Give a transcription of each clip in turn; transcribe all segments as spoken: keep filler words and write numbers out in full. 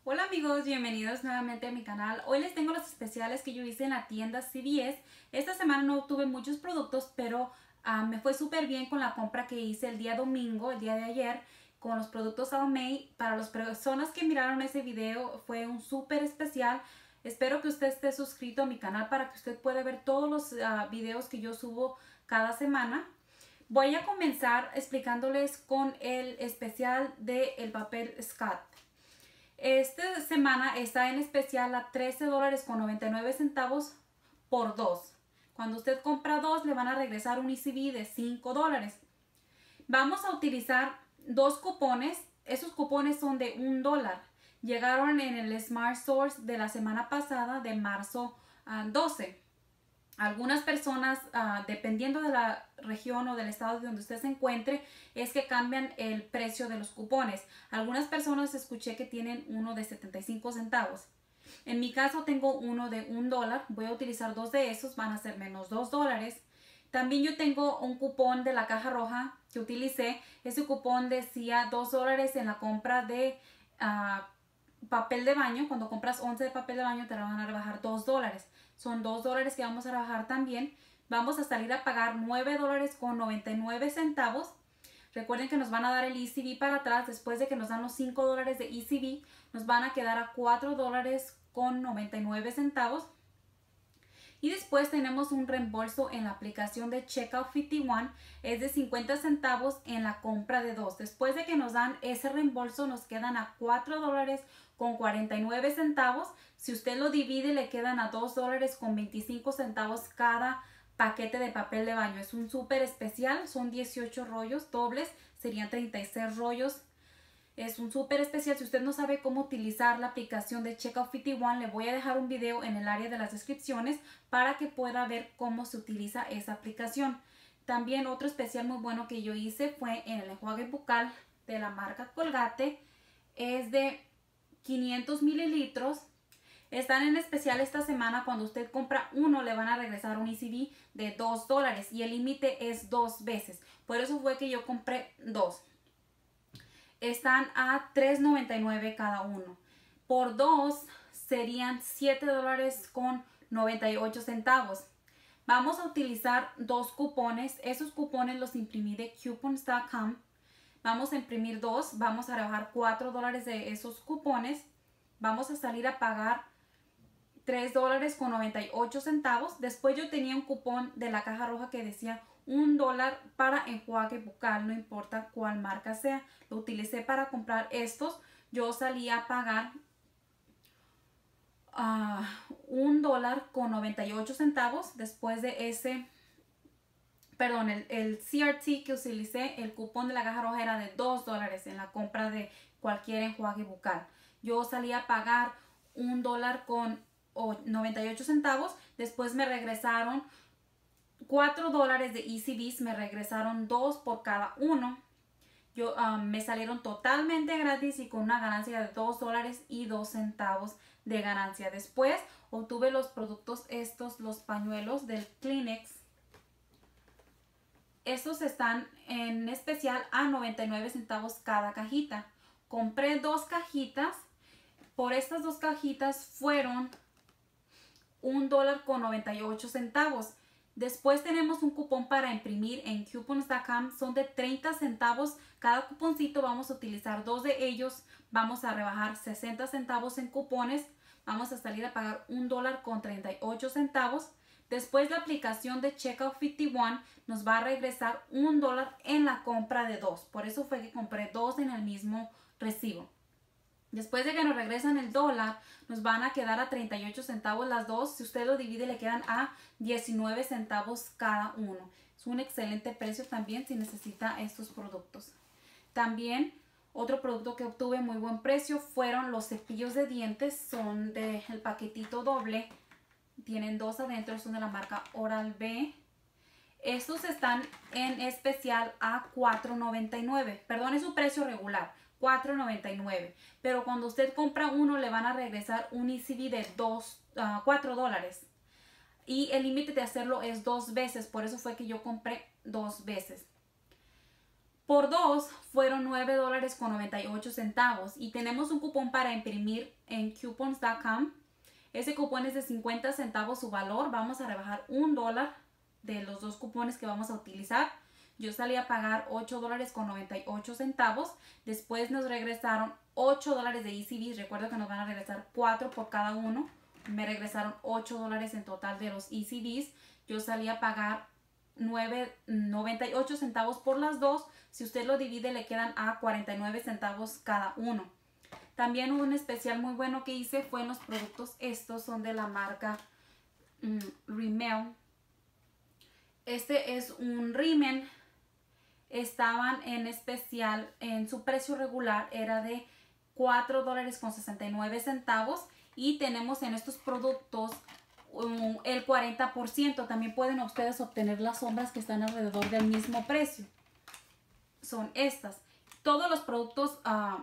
Hola amigos, bienvenidos nuevamente a mi canal. Hoy les tengo los especiales que yo hice en la tienda C V S. Esta semana no obtuve muchos productos, pero uh, me fue súper bien con la compra que hice el día domingo, el día de ayer, con los productos Almay. Para las personas que miraron ese video fue un súper especial. Espero que usted esté suscrito a mi canal para que usted pueda ver todos los uh, videos que yo subo cada semana. Voy a comenzar explicándoles con el especial del papel Scott. Esta semana está en especial a trece dólares con noventa y nueve centavos por dos. Cuando usted compra dos, le van a regresar un E C B de cinco dólares. Vamos a utilizar dos cupones. Esos cupones son de un dólar. Llegaron en el Smart Source de la semana pasada, de marzo uh, doce. Algunas personas, uh, dependiendo de la región o del estado donde usted se encuentre, es que cambian el precio de los cupones. Algunas personas escuché que tienen uno de setenta y cinco centavos. En mi caso tengo uno de un dólar. Voy a utilizar dos de esos, van a ser menos dos dólares. También yo tengo un cupón de la caja roja que utilicé. Ese cupón decía dos dólares en la compra de uh, papel de baño. Cuando compras once de papel de baño te la van a rebajar dos dólares. Son dos dólares que vamos a rebajar también. Vamos a salir a pagar nueve dólares con noventa y nueve centavos. Recuerden que nos van a dar el E C B para atrás. Después de que nos dan los cinco dólares de E C B, nos van a quedar a cuatro dólares con noventa y nueve centavos. Y después tenemos un reembolso en la aplicación de Checkout cincuenta y uno. Es de cincuenta centavos en la compra de dos. Después de que nos dan ese reembolso, nos quedan a cuatro dólares con cuarenta y nueve centavos. Si usted lo divide, le quedan a dos dólares con veinticinco centavos cada paquete de papel de baño. Es un súper especial. Son dieciocho rollos dobles. Serían treinta y seis rollos. Es un súper especial. Si usted no sabe cómo utilizar la aplicación de Checkout cincuenta y uno, le voy a dejar un video en el área de las descripciones para que pueda ver cómo se utiliza esa aplicación. También otro especial muy bueno que yo hice fue en el enjuague bucal de la marca Colgate. Es de quinientos mililitros. Están en especial esta semana. Cuando usted compra uno, le van a regresar un E C B de dos dólares y el límite es dos veces. Por eso fue que yo compré dos. Están a tres noventa y nueve cada uno. Por dos serían siete dólares con noventa y ocho centavos. Vamos a utilizar dos cupones. Esos cupones los imprimí de coupons punto com. Vamos a imprimir dos. Vamos a rebajar cuatro dólares de esos cupones. Vamos a salir a pagar tres dólares con noventa y ocho centavos. Después yo tenía un cupón de la caja roja que decía un dólar para enjuague bucal, no importa cuál marca sea. Lo utilicé para comprar estos. Yo salí a pagar uh, un dólar con noventa y ocho centavos. Después de ese, perdón, el, el C R T que utilicé, el cupón de la caja roja era de dos dólares en la compra de cualquier enjuague bucal. Yo salí a pagar un dólar con noventa y ocho centavos. Después me regresaron cuatro dólares de E C Bs, me regresaron dos por cada uno. Yo, um, me salieron totalmente gratis y con una ganancia de dos dólares y dos centavos de ganancia. Después obtuve los productos estos, los pañuelos del Kleenex. Estos están en especial a noventa y nueve centavos cada cajita. Compré dos cajitas. Por estas dos cajitas fueron un dólar con noventa y ocho centavos. Después tenemos un cupón para imprimir en coupons punto com. Son de treinta centavos. Cada cuponcito vamos a utilizar dos de ellos. Vamos a rebajar sesenta centavos en cupones. Vamos a salir a pagar un dólar con treinta y ocho centavos. Después la aplicación de Checkout cincuenta y uno nos va a regresar un dólar en la compra de dos. Por eso fue que compré dos en el mismo recibo. Después de que nos regresan el dólar, nos van a quedar a treinta y ocho centavos las dos. Si usted lo divide, le quedan a diecinueve centavos cada uno. Es un excelente precio también si necesita estos productos. También otro producto que obtuve muy buen precio fueron los cepillos de dientes. Son del paquetito doble. Tienen dos adentro, son de la marca Oral-B. Estos están en especial a cuatro noventa y nueve. Perdón, es su precio regular. cuatro noventa y nueve, pero cuando usted compra uno le van a regresar un E C B de dos, uh, cuatro dólares y el límite de hacerlo es dos veces. Por eso fue que yo compré dos veces. Por dos fueron nueve dólares con noventa y ocho centavos. Y tenemos un cupón para imprimir en coupons punto com. Ese cupón es de cincuenta centavos su valor. Vamos a rebajar un dólar de los dos cupones que vamos a utilizar. Yo salí a pagar ocho dólares con noventa y ocho centavos. Después nos regresaron ocho dólares de Easy Bees. Recuerdo que nos van a regresar cuatro por cada uno. Me regresaron ocho dólares en total de los Easy Bees. Yo salí a pagar noventa y ocho centavos por las dos. Si usted lo divide, le quedan a cuarenta y nueve centavos cada uno. También un especial muy bueno que hice fue en los productos. Estos son de la marca um, Rimmel. Este es un rímel. Estaban en especial, en su precio regular era de cuatro dólares con sesenta y nueve centavos. Y tenemos en estos productos um, el cuarenta por ciento. También pueden ustedes obtener las sombras que están alrededor del mismo precio. Son estas. Todos los productos uh,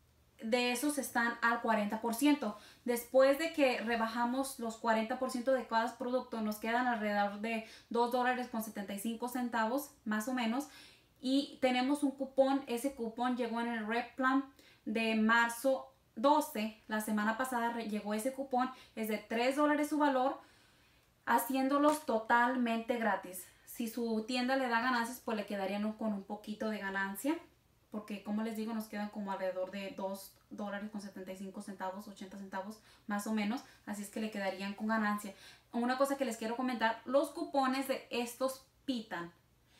de esos están al cuarenta por ciento. Después de que rebajamos los cuarenta por ciento de cada producto, nos quedan alrededor de dos dólares con setenta y cinco centavos, más o menos. Y tenemos un cupón. Ese cupón llegó en el Red Plan de marzo doce. La semana pasada llegó ese cupón. Es de tres dólares su valor, haciéndolos totalmente gratis. Si su tienda le da ganancias, pues le quedarían con un poquito de ganancia. Porque como les digo, nos quedan como alrededor de dos dólares con setenta y cinco centavos, ochenta centavos más o menos. Así es que le quedarían con ganancia. Una cosa que les quiero comentar, los cupones de estos pitan.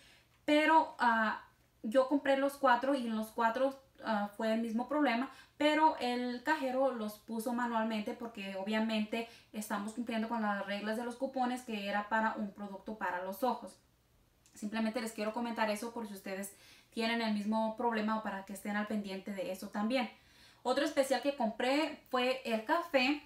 Pero uh, yo compré los cuatro y en los cuatro uh, fue el mismo problema. Pero el cajero los puso manualmente porque obviamente estamos cumpliendo con las reglas de los cupones, que era para un producto para los ojos. Simplemente les quiero comentar eso por si ustedes tienen el mismo problema o para que estén al pendiente de eso también. Otro especial que compré fue el café.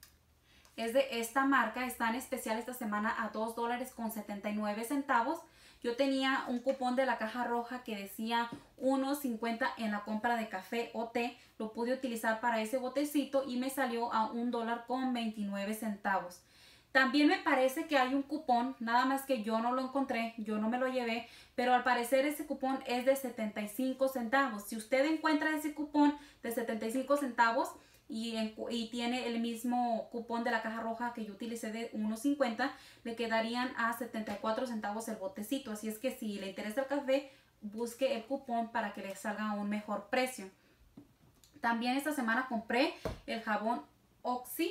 Es de esta marca. Está en especial esta semana a dos dólares con setenta y nueve centavos. Yo tenía un cupón de la caja roja que decía uno cincuenta en la compra de café o té. Lo pude utilizar para ese botecito y me salió a un dólar con veintinueve centavos. También me parece que hay un cupón, nada más que yo no lo encontré, yo no me lo llevé, pero al parecer ese cupón es de setenta y cinco centavos. Si usted encuentra ese cupón de setenta y cinco centavos y, y tiene el mismo cupón de la caja roja que yo utilicé de uno cincuenta, le quedarían a setenta y cuatro centavos el botecito. Así es que si le interesa el café, busque el cupón para que le salga a un mejor precio. También esta semana compré el jabón Oxy.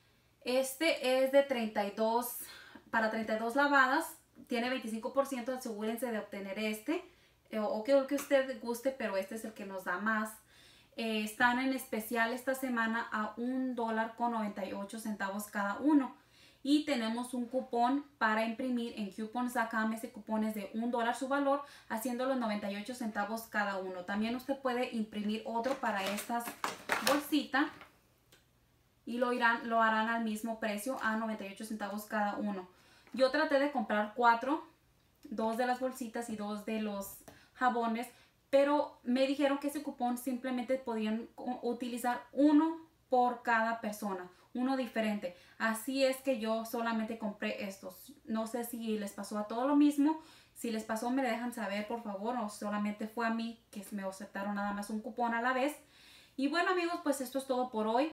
Este es de treinta y dos, para treinta y dos lavadas, tiene veinticinco por ciento, asegúrense de obtener este, eh, o que el que usted guste, pero este es el que nos da más. Eh, están en especial esta semana a un dólar con noventa y ocho centavos cada uno. Y tenemos un cupón para imprimir en coupons punto com. Ese cupón es de un dólar su valor, haciendo los noventa y ocho centavos cada uno. También usted puede imprimir otro para estas bolsitas. Y lo, irán, lo harán al mismo precio, a noventa y ocho centavos cada uno. Yo traté de comprar cuatro, dos de las bolsitas y dos de los jabones, pero me dijeron que ese cupón simplemente podían utilizar uno por cada persona, uno diferente. Así es que yo solamente compré estos. No sé si les pasó a todos lo mismo. Si les pasó, me dejan saber, por favor, o solamente fue a mí que me aceptaron nada más un cupón a la vez. Y bueno, amigos, pues esto es todo por hoy.